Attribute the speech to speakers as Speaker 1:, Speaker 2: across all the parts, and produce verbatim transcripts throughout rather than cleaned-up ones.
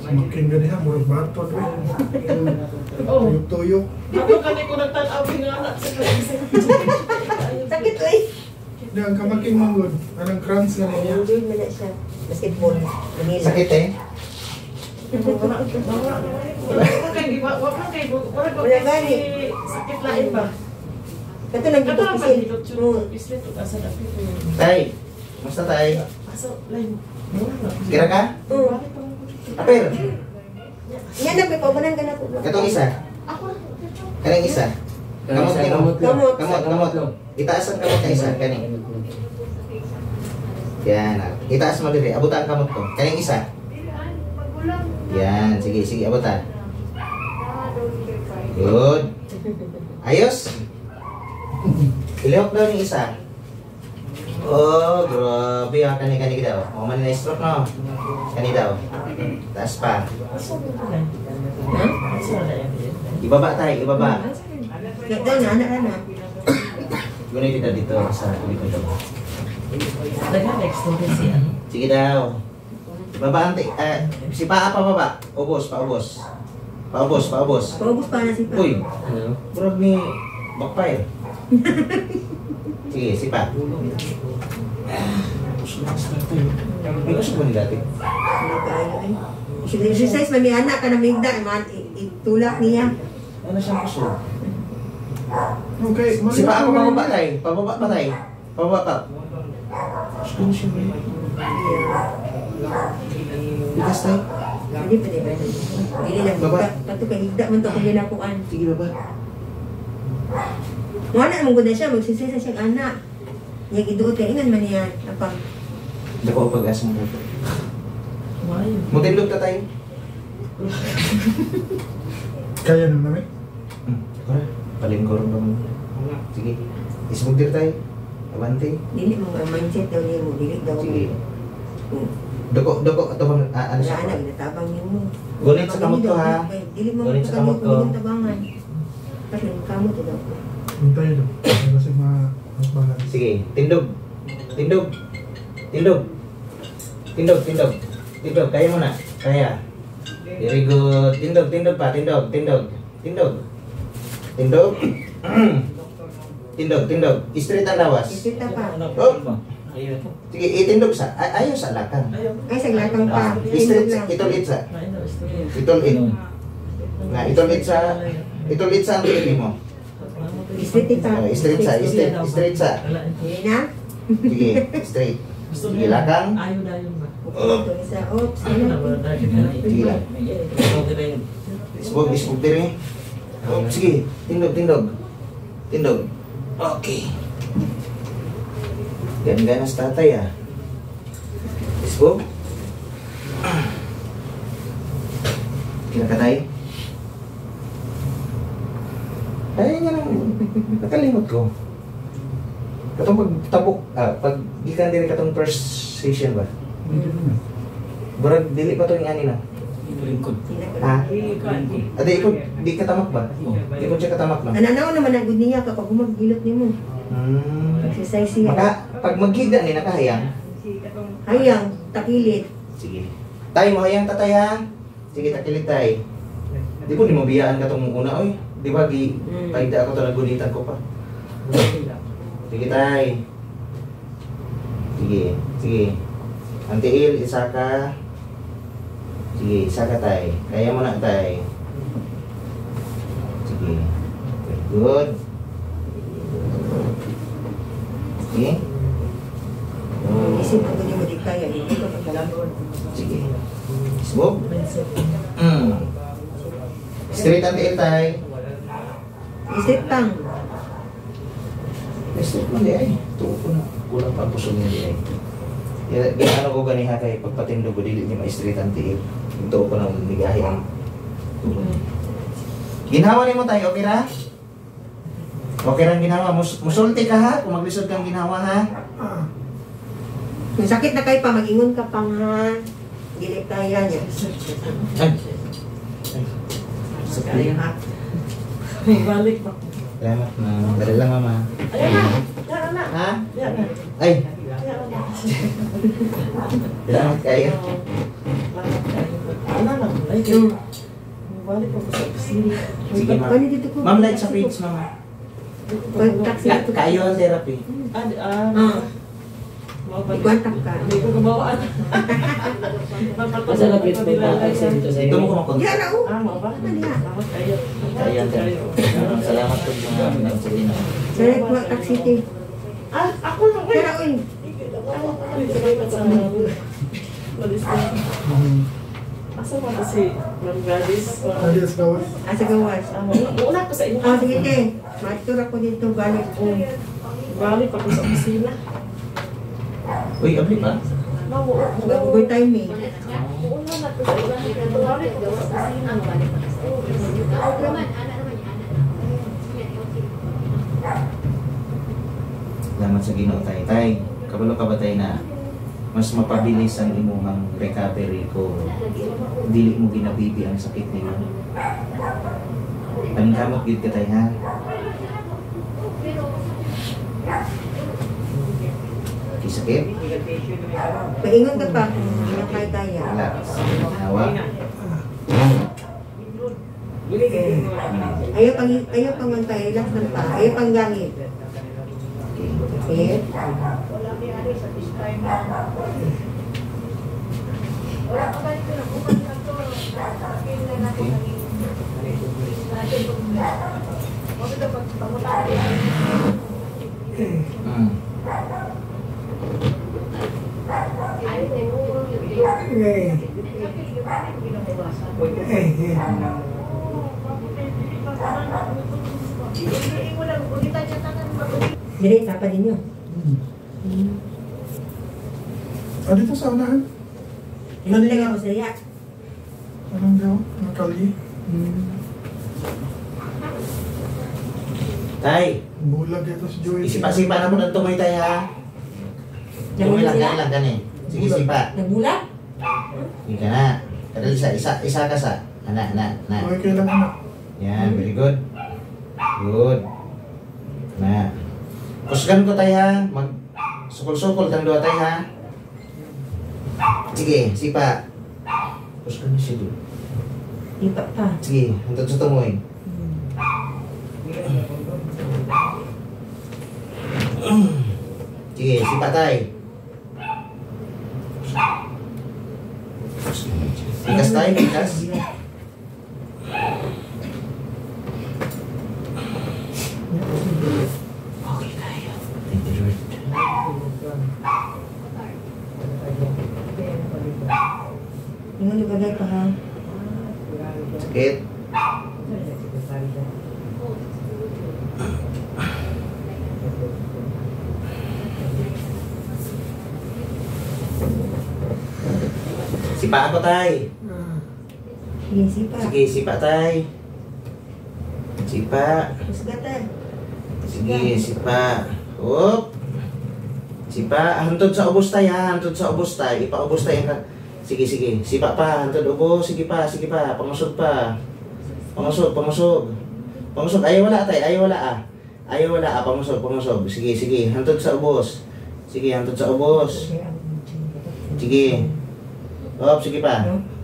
Speaker 1: Makin gani ha, murag baton we.
Speaker 2: Oh.
Speaker 1: Tuyok-tuyok.
Speaker 2: Ako kani ko nagtanaw nga anak sa kanisa.
Speaker 3: Sakit oy.
Speaker 1: Di ang kamaking manggod. Anong cramps na niya?
Speaker 3: Hindi man na siya. Basketball. Manila.
Speaker 4: Sakit eh.
Speaker 2: Wala ko kay di ba? Wala kay wala ko
Speaker 3: Wala gani.
Speaker 2: sakit lain ba?
Speaker 3: Kato nang
Speaker 2: Kato
Speaker 3: dito
Speaker 2: ang
Speaker 3: kasi.
Speaker 2: pagdilot yun. Islit o asa dapit ko yun.
Speaker 4: Tay, musta tay?
Speaker 2: Aso, lain. Mura na.
Speaker 4: Kira ka?
Speaker 3: Oo.
Speaker 2: Balik pa lang ko dito.
Speaker 4: Apir.
Speaker 3: Yan na may pabanan ka na po.
Speaker 4: Katong isa.
Speaker 2: Ako na.
Speaker 4: Kanang isa. Kamot kini.
Speaker 3: Kamot.
Speaker 4: Kamot, kamot. Itaas ang kamot na isa. Kani. Yan. Itaas mo diri. Abutan ang kamot ko. Kaning isa. Yan. Sige, sige. Abutan. Good. Ayos. Ilihok daw yung isa. Oh, grabe ah. Kani-kani daw. O, man na stroke no. Kani daw. Taas pa.
Speaker 2: Aso mo na. Ha? Aso na yan.
Speaker 4: Ibaba tayo, ibaba.
Speaker 3: Ganda na, anak na.
Speaker 4: Gunay kita dito sa likod ko.
Speaker 2: Nag-next story siya.
Speaker 4: Sige daw. Ibaba ante. Eh, si Paa pa baba. Ubos, paubos. Paubos, paubos.
Speaker 3: Paubos pa na si Pa.
Speaker 4: Uy, bro ni backfire. Sige, si Pa. May gusto mo ni dati?
Speaker 3: Hindi kayo eh. Sige, exercise man ni anak ka na migda. Man, itulak niya.
Speaker 4: Ano siyang gusto?
Speaker 1: Okay,
Speaker 4: Si Pa ako pababa tayo. Pababa pa tayo. Pababa pa. Gusto mo siya ba? Bigas tayo.
Speaker 3: Hindi pa di ba? Hindi lang
Speaker 4: Baba.
Speaker 3: higda. Pato ka higda man to kung ginakuan.
Speaker 4: Sige baba.
Speaker 3: Wala mong guna siya, magsisisa siyang anak. Niya giduot kay ingan man niya. Apang.
Speaker 4: Dako pag-asa mo po.
Speaker 2: Why?
Speaker 4: Mutindog ta tayo.
Speaker 1: Kaya na namin.
Speaker 4: Hmm. Palingkor ba mo? Sige. Ismugdir tayo. Abante.
Speaker 3: Dili mo ang mindset daw niya mo. Dili daw.
Speaker 4: Sige.
Speaker 3: Hmm.
Speaker 4: Doko, doko, ito bang, ah, ano
Speaker 3: Wala
Speaker 4: siya?
Speaker 3: anak, inatabang niyo mo.
Speaker 4: Gunit sa kamot ko ha.
Speaker 3: Dili mo
Speaker 4: Gunit sa
Speaker 3: tabangan
Speaker 4: kamot ko.
Speaker 3: kung tabangan. Kasi yung kamot ito daw.
Speaker 1: Hintay daw. Kasi ma-balance.
Speaker 4: Sige, tindog. Tindog. Tindog. Tindog, tindog. Tindog, kaya mo na. Kaya. Very good. Tindog, tindog pa. Tindog, tindog. Tindog. Tindog. Tindog, tindog. Straight ang lawas.
Speaker 3: Isita pa.
Speaker 4: Oh. Sige, itindog sa. Ay, ayaw sa lakang.
Speaker 3: Ay, saglatang pa.
Speaker 4: Straight sa. Itulit sa. Itulit. Na, itulit sa. Itulit sa ang pipi mo.
Speaker 3: Isita pa.
Speaker 4: Oh, straight sa. Straight, straight sa.
Speaker 3: Hindi na.
Speaker 4: Sige, straight. Sige, lakang.
Speaker 2: Ayaw na yun ba?
Speaker 3: Ito isa. Oops.
Speaker 4: Sige lang. Isbog, isbog din eh. Oh, sige, tindog, tindog. Tindog. Okay. Ganda na sa tatay ah. Isbog. Kinakatay. Kaya nga lang. Nakalimot ko. Katong pagtabok, ah, pag gikan din katong first session ba? Barag dili pa to yung ani na. Ha? Ate, ikaw, di katamak ba? Di ko siya katamak na.
Speaker 3: Ananaw naman ang good niya kapag gumagilot niyo mo.
Speaker 4: Hmm.
Speaker 3: Exercise siya.
Speaker 4: Maka, pag maghigda ni nakahayang.
Speaker 3: Hayang, takilit.
Speaker 4: Sige. Tay, mo hayang tatay ha. Sige, takilit tay. Di po, di mo biyaan ka itong una, oy. Di ba, gi,
Speaker 3: Mm.
Speaker 4: paigda ako ito, nagunitan ko pa. Sige, tay. Sige, sige. Antiil, isa ka. Sige, isa ka tay. Kaya mo na tay. Sige. Very good. Sige. Oh.
Speaker 3: Isip ko niyo mo di kaya. Hindi ko pagkalagon.
Speaker 4: Sige. Smoke. Mm. Straight ang tiil tay.
Speaker 3: Isip pang.
Speaker 4: Straight man di ay. Tuo ko na. Kulang pa ang puso niya di ay. Ginano ko ganiha kay pagpatindog ko dili niya ma-straight ang tiil. Ito ko na ligahi ang tulo. Ginawa ni mo tayo, okay ra? Okay ra ang ginawa. Mus musulti ka ha? Kung maglisod kang ginawa ha?
Speaker 3: Kung sakit na kayo pa, mag-ingon ka pang ha. Dili kaya niya.
Speaker 4: Ay. Ay. Sakit.
Speaker 2: Balik pa.
Speaker 4: Salamat na. Dali lang mama.
Speaker 2: Ayan na. Yan na.
Speaker 4: Ha?
Speaker 2: Yan na.
Speaker 4: Ay.
Speaker 2: Yan na.
Speaker 4: Salamat kayo.
Speaker 2: Ano na? Ay, kayo. Balik ako sa opisina.
Speaker 4: Sige, ma'am.
Speaker 3: Ano dito ko?
Speaker 4: Ma'am, like sa page, ma'am.
Speaker 3: Contact
Speaker 4: Ka kayo ang therapy.
Speaker 2: Ah, ah.
Speaker 3: Ah.
Speaker 2: Mabalik.
Speaker 3: I-contact ka.
Speaker 2: Hindi ko gabawaan.
Speaker 5: Asa na page mo contact sa dito sa
Speaker 4: Ito mo
Speaker 5: iyo?
Speaker 4: kumakontak.
Speaker 3: Yan ako.
Speaker 2: Ah, mo ba? Salamat kayo.
Speaker 4: Kayo ang therapy. Ah, Salamat po sa mga pinagsabihin ako.
Speaker 3: Sa Contact City.
Speaker 2: Ah, ako na ko.
Speaker 3: Pero, uy.
Speaker 2: Asa mo ba si Ma'am Gladys?
Speaker 1: Alias gawas.
Speaker 3: Asa gawas.
Speaker 2: Ah, muna ko sa inyo.
Speaker 3: Ah, sige, te. Matur ako dito. Balik ko.
Speaker 2: Balik ako sa opisina.
Speaker 4: Uy, abli pa?
Speaker 2: Mamu,
Speaker 3: Good time eh.
Speaker 2: muna na ko sa inyo. Balik ako sa opisina.
Speaker 4: Salamat sa Ginoo tay. Tay, kabalo ka ba tay na mas mapabilis ang imuhang recovery ko. Dili mo ginabibi ang sakit nila. Paningkamot gid ka tay ha. Sakit?
Speaker 3: Maingon ka pa kung hindi na kaya-kaya.
Speaker 4: Relax. Nawa.
Speaker 3: Ayaw pang ayaw pang mantay, relax lang pa. Ayaw pang gangit.
Speaker 4: Okay.
Speaker 3: Okay?
Speaker 4: Mm.
Speaker 1: Eh. Eh, eh.
Speaker 3: Dire, tapa din yun.
Speaker 1: Hmm. Ah, dito sa unahan.
Speaker 3: Naglag ako sa iya.
Speaker 1: Anong daw? Nakali.
Speaker 4: Tay,
Speaker 1: Bulag ito si Joey.
Speaker 4: isipa-sipa na mo ng tumoy tay ha. Tumoy lang, gani lang, gani. Sige, sipa.
Speaker 3: Nagbulag?
Speaker 4: Hindi ka na. Kadali sa isa, isa ka sa. Anak, anak, anak.
Speaker 1: Okay, kailan anak.
Speaker 4: Yan, very good. Good. Na. Kusgan ko tay ha. Mag sukol-sukol tang dua tay ha. Sige, sipa. Kusgan na siya doon.
Speaker 3: Iba pa.
Speaker 4: Sige, hantod sa tumoy. Sige, sipa tay. Bigas tay, bigas. Okay tayo. Thank you, Lord.
Speaker 3: Yung nagagay pa ha.
Speaker 4: Sakit. Sipa ako tay.
Speaker 3: Sige, sipa.
Speaker 4: Sige, sipa tay. Sipa.
Speaker 3: Pusgatan.
Speaker 4: Sige, sipa. Up. Sipa, hantod sa ubos tay ha, hantod sa ubos tay. Ipaubos tay ka. Sige, sige. Sipa pa, hantod ubos. Sige pa, sige pa. Pamusog pa. Pamusog, pamusog. Pamusog. Ayaw wala tay, ayaw wala ah. Ayaw wala ah, pamusog, pamusog. Sige, sige. Hantod sa ubos. Sige, hantod sa ubos. Sige. Up, sige pa.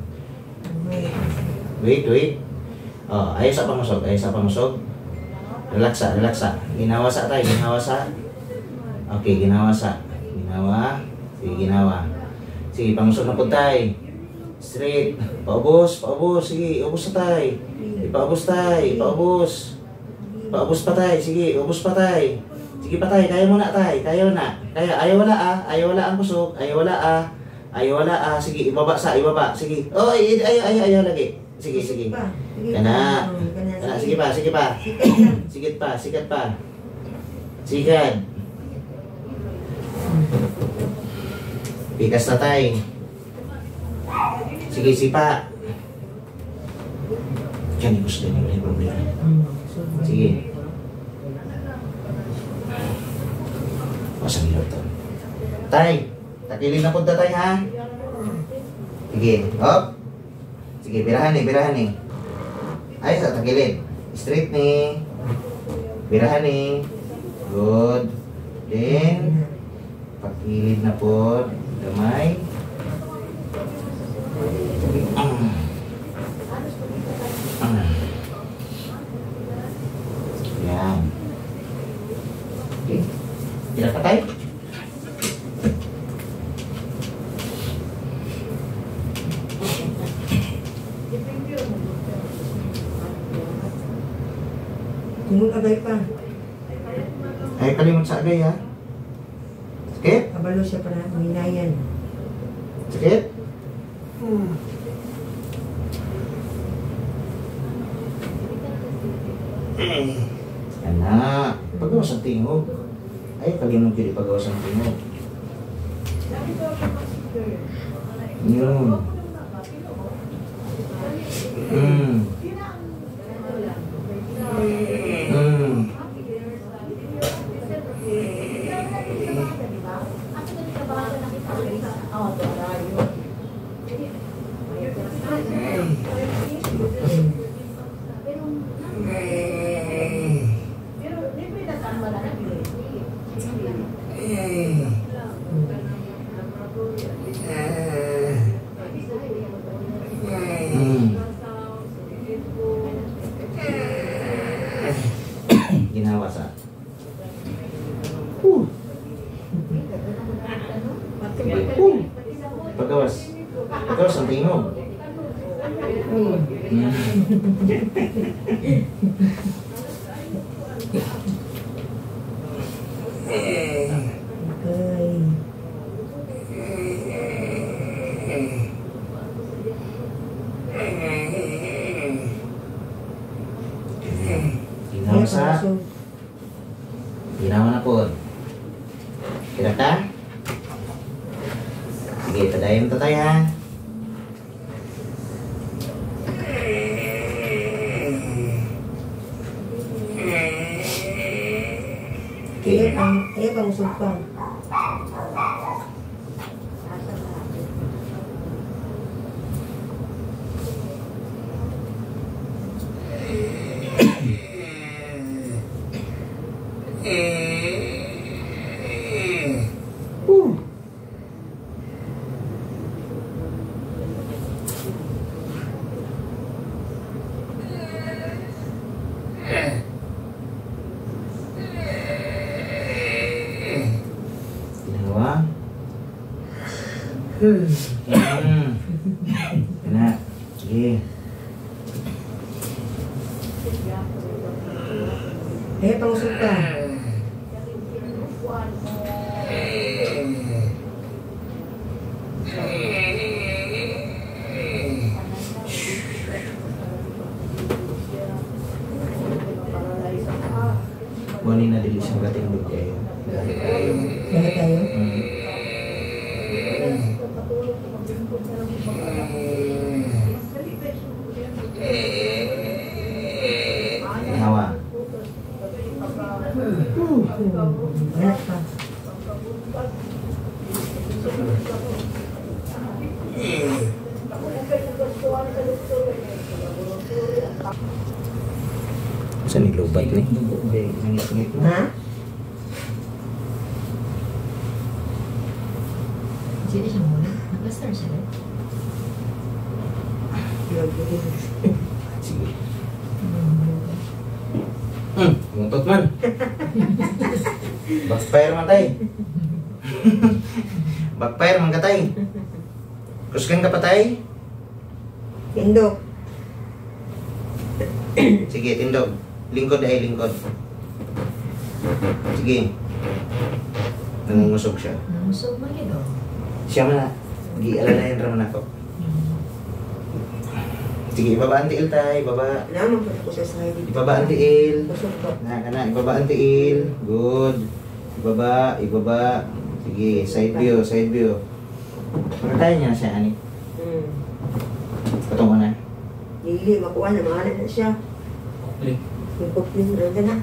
Speaker 4: Wait, wait. Oh, ayaw sa pamusog, ayaw sa pamusog. Relaxa, relaxa. Ginawa sa tayo, ginawa sa. Okay, ginawa sa. Ginawa. Sige, ginawa. Sige, pamusog na po tayo. Straight. Paubos, paubos. Sige, ubos sa tayo. Ipaubos tayo, ipaubos. Paubos pa tayo. Sige, ubos pa tayo. Sige pa tayo, kaya mo na tayo. Kaya na. Kaya, ayaw wala ah. Ayaw wala ang kusog. Ayaw wala ah. Ayaw wala ah. Sige, ibaba sa, ibaba. Sige. Oh, ay, ayaw, ayaw, ayaw lagi. Sige, sige. Kana. Kana, sige pa, sige pa. Sigat pa, sigat pa. Sigat. Pikas na tayo. Sige, sipa. Diyan, gusto din yung problema. Sige. Pasang ilaw to. Tay, takilin na punta tayo ha. Sige, hop. Sige, birahan eh, birahan eh. Ay, sa takilin. Straight ni. Birahan eh. Good. Then, pakilid na po. Gamay.
Speaker 3: Tungod agay pa.
Speaker 4: Ay, kalimot sa agay ha. Sakit?
Speaker 3: Kabalo siya para minayan.
Speaker 4: Sakit?
Speaker 3: Hmm.
Speaker 4: Anak, pagawas ang tingog. Ay, kalimot yun pagawas ang tingog. Yun. Hmm. Hmm. Hmm. Ginawa sa. Uh. Uh. Pagawas. Pagawas ang tingog. Hmm.
Speaker 3: Okay.
Speaker 4: Ginawa sa. Ginawa na po. Kira ka? Sige, tadayin tatay ha.
Speaker 3: Iya pang, iya pang suka.
Speaker 4: Uh. Ginawa.
Speaker 3: Hmm.
Speaker 4: Hmm. Kena. Sige.
Speaker 3: Iya pang suka.
Speaker 4: Wani na dili siyang katingdog kayo. Dahil kayo.
Speaker 3: Dahil tayo.
Speaker 4: Hmm. Ginawa.
Speaker 3: Banyak pa.
Speaker 4: Saan nilubat ni? Nangit-ngit na.
Speaker 3: Ha?
Speaker 2: Sini siya muna. Nag-star siya.
Speaker 4: Sige. Hmm, muntot man. Backfire man tay. Backfire man ka tay. Kuskan ka pa tay?
Speaker 3: Tindog.
Speaker 4: Sige, tindog. Lingkod ay lingkod. Sige. Nangungusog siya.
Speaker 2: Namusog man yun.
Speaker 4: Siya man na. Gi-alalayan raman ako. Sige, ibaba ang tiil tay. Ibaba.
Speaker 3: Naman po ko sa side.
Speaker 4: Ibaba ang tiil.
Speaker 3: Busog po.
Speaker 4: Na, kana, ibaba ang tiil. Good. Ibaba, ibaba. Sige, side view, side view. Pagkatayin niya na siya, ani.
Speaker 3: Hmm.
Speaker 4: Patungo na.
Speaker 3: Dili, makuha na. Mahalan na siya.
Speaker 4: Eh.
Speaker 3: Yung pupling rin na.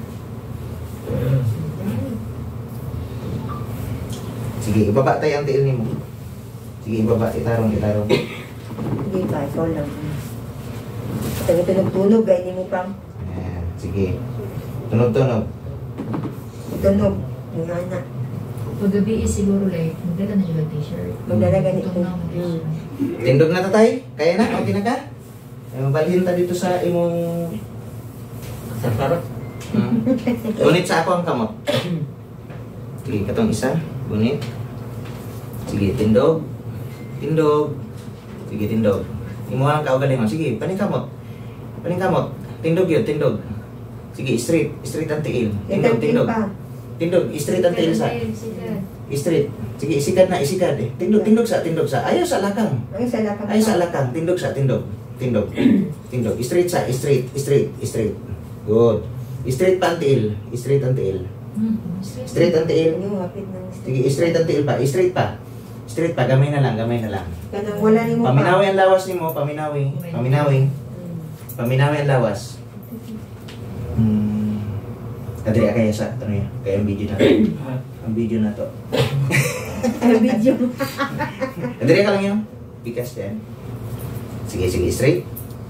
Speaker 4: Sige, ibaba tayo ang tiil ni mo. Sige, ibaba. Itarong, itarong.
Speaker 3: Hindi pa, ikaw lang. Tunog-tunog, gaya ni mo pang.
Speaker 4: Ayan, sige. Tunog-tunog.
Speaker 3: Tunog. Yung anak.
Speaker 2: Paggabi is siguro like, magdala na siya ng t-shirt.
Speaker 3: Magdala ganito.
Speaker 2: Ito na mo
Speaker 3: Hmm.
Speaker 4: Tindog na tatay. Kaya na? Okay na ka? Ay, mabalhin ta dito sa imong...
Speaker 5: Sarap.
Speaker 4: Hmm. Gunit sa ako ang kamot. Sige, katong isa. Gunit. Sige, tindog. Tindog. Sige, tindog. Imuha ka og galingon. Sige, paningkamot. Paningkamot. Tindog yun, tindog. Sige, straight, straight ang tiil. Tindog, tindog. Tindog, straight ang tiil sa. Straight. Sige, isikad na, isikad eh. Tindog, tindog sa, tindog sa. Ayaw sa lakang.
Speaker 3: Ayaw sa lakang.
Speaker 4: Ayaw sa lakang. Tindog sa, tindog. Tindog. Tindog. Straight sa, straight, straight, straight. Good. Straight pa ang tiil. Straight ang tiil. Straight ang tiil. Sige, straight ang tiil pa. Straight pa. Straight pa. Gamay na lang, gamay na lang.
Speaker 3: Kanang wala ni mo pa.
Speaker 4: Paminawi ang lawas ni mo, paminawi. Paminawi. Paminawi ang lawas. Hmm. Kadiri kaya sa, ano yan? Kaya ang video na to. Ang video na to.
Speaker 3: Ang video.
Speaker 4: Kadiri ka lang yun. Bigas yan. Sige, sige, straight.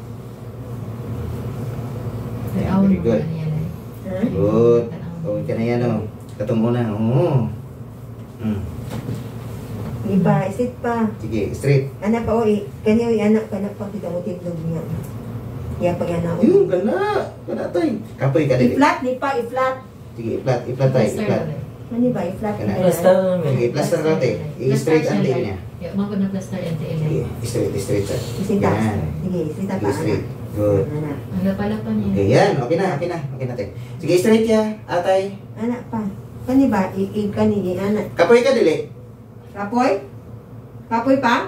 Speaker 4: Ayan, very good. Good. Okay ka na yan, o. Katungo na, oo. Hmm.
Speaker 3: Iba, isit pa.
Speaker 4: Sige, straight.
Speaker 3: Anak pa, oy. Kanya, oy, anak ka na pa. Kita mo tindog niya. Iya pa yan ako.
Speaker 4: Yung, gana. Gana tayo. Kapoy ka dili.
Speaker 3: I-flat, ni pa, i-flat.
Speaker 4: Sige, i-flat, i-flat tayo, i-flat.
Speaker 3: Ano ba, i-flat?
Speaker 4: Kana.
Speaker 5: Plaster.
Speaker 4: Sige, plaster lang tayo. I-straight ang tail niya.
Speaker 2: Mako na plaster yan tail.
Speaker 4: Sige, straight, straight sa.
Speaker 3: Isita.
Speaker 4: Yan.
Speaker 3: Sige, isita pa,
Speaker 4: Sige, straight.
Speaker 3: anak.
Speaker 4: Good.
Speaker 3: Anak.
Speaker 2: Ang lapalapan niya.
Speaker 4: Okay, yan. Okay na, okay na. Okay na tayo. Sige, straight ya, atay.
Speaker 3: Anak pa. Kani ba, i-i kani ni anak.
Speaker 4: Kapoy ka dili.
Speaker 3: Kapoy? Kapoy pa?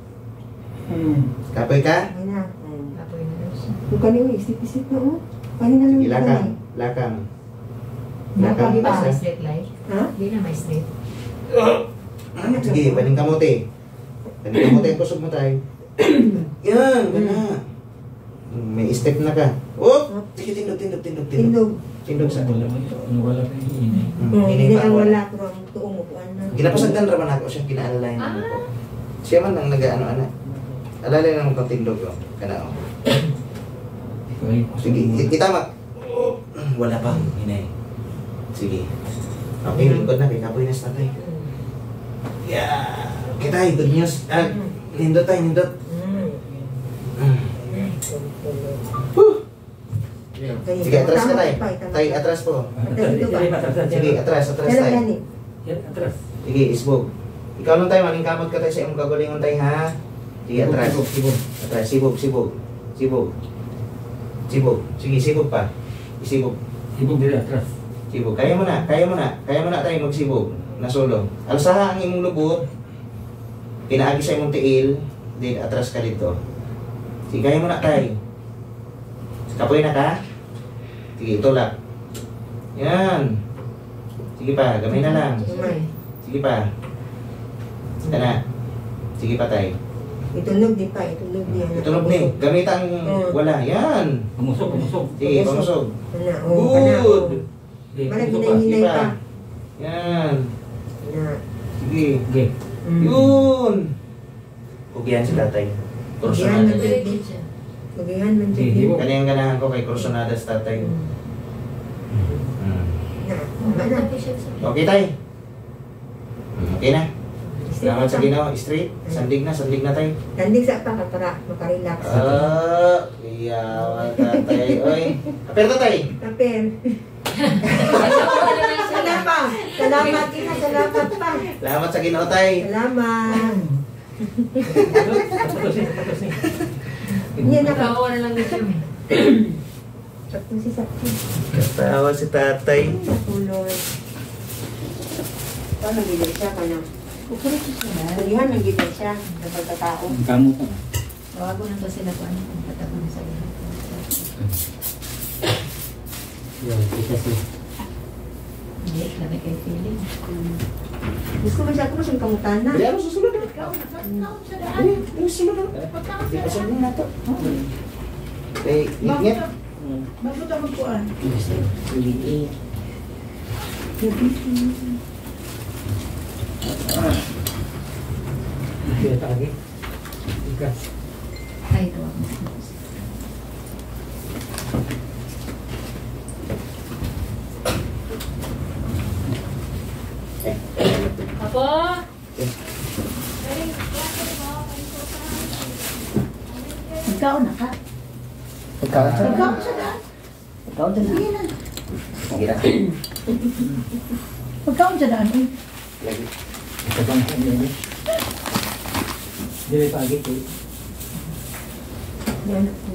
Speaker 4: Kapoy ka.
Speaker 3: Ay na.
Speaker 2: Apoy na daw siya.
Speaker 3: Kung kani, oy, isip-isip na, oh. Kani na lang
Speaker 4: Sige, lakang. Lakang. Lakang
Speaker 2: Di ba
Speaker 4: basta.
Speaker 2: may straight light?
Speaker 3: Ha?
Speaker 2: Di na may straight.
Speaker 4: Sige, paning kamote. Paning kamote ang kusog mo tayo. Yan, gana. May step na ka. Oh! Sige, tindog, tindog, tindog, tindog.
Speaker 3: Tindog.
Speaker 4: Tindog sa
Speaker 5: Wala
Speaker 4: tindog.
Speaker 5: mo wala pa ini.
Speaker 4: Hmm,
Speaker 3: Oh,
Speaker 4: ini
Speaker 3: hindi
Speaker 4: pa
Speaker 3: ang
Speaker 4: wala.
Speaker 3: wala ko ang tuong mo kuan na.
Speaker 4: Ginapasagdan raman ako siyang kinaalala yun
Speaker 2: Ah.
Speaker 4: ako. Siya man ang nag-ano-ano. Alala lang itong tindog ko. Kana o. Sige, i- itama. Wala pa. Hinay. Sige. Okay, lingkod na. Kaya kapoy na sa tatay. Yeah. Okay tayo, good news. Ah, nindot tayo, nindot.
Speaker 3: Mm.
Speaker 4: Mm. Whew. Sige, atras ka tayo. Tayo, atras po. Sige, atras, atras
Speaker 3: Pero
Speaker 4: tayo.
Speaker 3: gani.
Speaker 5: Yan, atras.
Speaker 4: Sige, isbog. Ikaw nung tayo, maling kamot ka tayo sa iyong kagalingon tayo, ha? Sige, atras.
Speaker 5: Sibog, sibog.
Speaker 4: Atras, sibog, sibog. Sibog. Sibog. Sige, sibog pa. Isibog.
Speaker 5: Sibog diri atras.
Speaker 4: Sibog. Kaya mo na, kaya mo na. Kaya mo na tayo magsibog. Nasolo. Alsaha ang imong lubot. Pinaagi sa imong tiil. Then, atras ka dito. Sige, kaya mo na tayo. Kapoy na ka? Sige, tulak. Yan. Sige pa, gamay na lang. Sige pa. Sige na. Sige pa tayo.
Speaker 3: Itunog di pa, itunog di anak.
Speaker 4: Itunog ni. Gamit ang wala. Yan.
Speaker 5: Pumusok, pumusok.
Speaker 4: Sige, pamusog.
Speaker 3: Ana, oh, ana.
Speaker 4: Good.
Speaker 5: Eh,
Speaker 3: Parang
Speaker 5: pumusok pa.
Speaker 3: hinay-hinay
Speaker 4: Sige
Speaker 3: pa.
Speaker 4: pa. Yan.
Speaker 3: Ana.
Speaker 4: Sige.
Speaker 5: Okay.
Speaker 3: Mm.
Speaker 4: Yun. Kugihan si tatay.
Speaker 3: Kugihan
Speaker 4: Kursunada.
Speaker 3: man jud di. Kugihan man jud di.
Speaker 5: Sige,
Speaker 4: Kanya yung ganahan ko kay kursunada si tatay. Hmm.
Speaker 3: Na, ana.
Speaker 4: Okay tayo. Okay na. Salamat sa Ginoo. Straight. Sandig na, sandig na tayo.
Speaker 3: Tandig sa pa ka para makarelax.
Speaker 4: Ah, iyawan tatay. Oy. Pero tatay.
Speaker 3: Kapel. Salamat. Salamat ina, salamat pa.
Speaker 4: Salamat sa Ginoo tay.
Speaker 3: Salamat.
Speaker 5: Tapos eh, tapos eh.
Speaker 3: Yan na ka.
Speaker 2: Nakawa na lang dito.
Speaker 3: Tapos si Sakti.
Speaker 4: Katawa si tatay.
Speaker 3: Tulog. Paano gilid siya ka na?
Speaker 2: Kukulit siya.
Speaker 3: Kulihan ang gilid siya sa pagkatao.
Speaker 5: Kamu pa.
Speaker 2: Tawago na to sila kung ano kung patapon sa lahat.
Speaker 5: Yan, kita sih.
Speaker 2: Hindi, labi kay feeling.
Speaker 3: Gusto mo siya, gusto mo kamutan na.
Speaker 4: Kaya ano susunod na?
Speaker 2: Ikaw, nagkakaon sa daan.
Speaker 4: Ano? Ano susunod na?
Speaker 2: Pagkaon
Speaker 4: Di
Speaker 2: sa
Speaker 4: pa
Speaker 2: daan.
Speaker 4: sunod na to. Eh, ingit.
Speaker 2: Bago ta magkuhan.
Speaker 5: Liit. Kita lagi. Ikas.
Speaker 2: Ay, tawag mo. Apo?
Speaker 6: Ikaw na ka.
Speaker 5: Ikaw
Speaker 6: Ikaw sa daan.
Speaker 5: Ikaw din.
Speaker 4: Sige na.
Speaker 6: Ikaw sa daan. Eh.
Speaker 4: Lagi.
Speaker 5: Ito bang hindi. Dili pa lagi.
Speaker 3: Yan ako.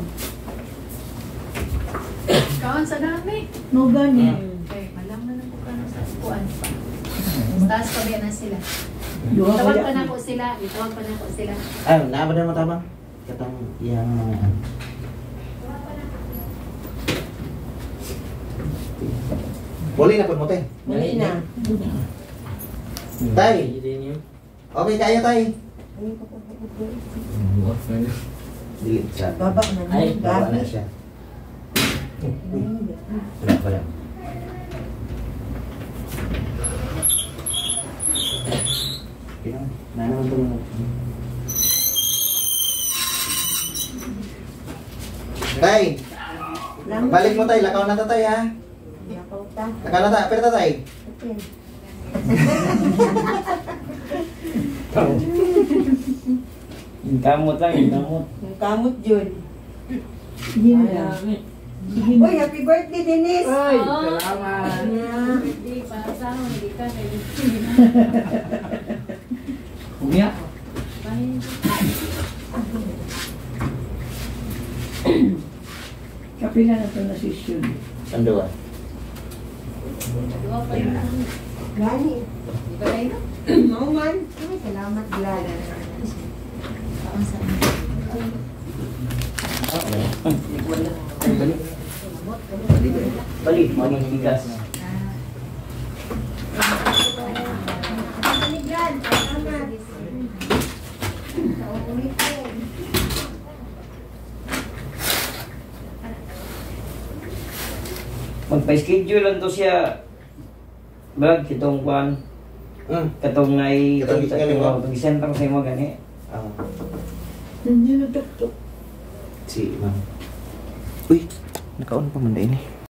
Speaker 2: Kaon sa dami.
Speaker 6: No gani.
Speaker 2: Okay, malaman na po ka na sa kuan pa. Taas pa ba na sila?
Speaker 6: Duha
Speaker 2: Tawag
Speaker 6: kaya.
Speaker 2: pa na po sila. Itawag pa na po sila.
Speaker 4: Ah, naaba na matabang. Katang yang mga... Buli na po mo, tay.
Speaker 3: Muli na.
Speaker 4: Tay. Okay, kaya tay.
Speaker 3: Ayun ko po po.
Speaker 4: Dili siya.
Speaker 3: Baba na
Speaker 5: Ay,
Speaker 3: niya.
Speaker 4: Baba na
Speaker 3: Gabi.
Speaker 4: siya.
Speaker 3: Ayun.
Speaker 4: Wala pa yan. Pinang, nanaman ito mo. Tay!
Speaker 3: Salamat.
Speaker 4: Balik mo tay, lakaw na ta tay ha.
Speaker 3: Nakaw ta.
Speaker 4: Lakaw na ta, pero ta tay.
Speaker 3: Okay.
Speaker 5: Yung kamot lang, yung kamot.
Speaker 3: Yung kamot yun.
Speaker 6: Sige na. Sige na.
Speaker 3: Uy, happy birthday, Dennis!
Speaker 5: Ay,
Speaker 2: Oh.
Speaker 5: salamat.
Speaker 3: Yeah.
Speaker 2: Hindi pa sa hindi ka kay.
Speaker 5: Kumya.
Speaker 6: Kapila na ito na session.
Speaker 4: Ang dua.
Speaker 2: Dua pa yun.
Speaker 3: Gani.
Speaker 2: Di ba kayo?
Speaker 3: Oo man. Ay, salamat, Glad.
Speaker 2: Kaon sa
Speaker 5: Balik, maling bigas.
Speaker 3: Glad, salamat. Ulit ko.
Speaker 5: Magpa-schedule lang to siya. Brad, kitong kuan.
Speaker 4: Hmm.
Speaker 5: Katong ngay...
Speaker 4: Katong galing mo?
Speaker 5: Katong center sa mo gani.
Speaker 4: Ah,
Speaker 6: Nandiyan na doktor.
Speaker 4: si Ma'am. Uy, nakaon pa man din eh.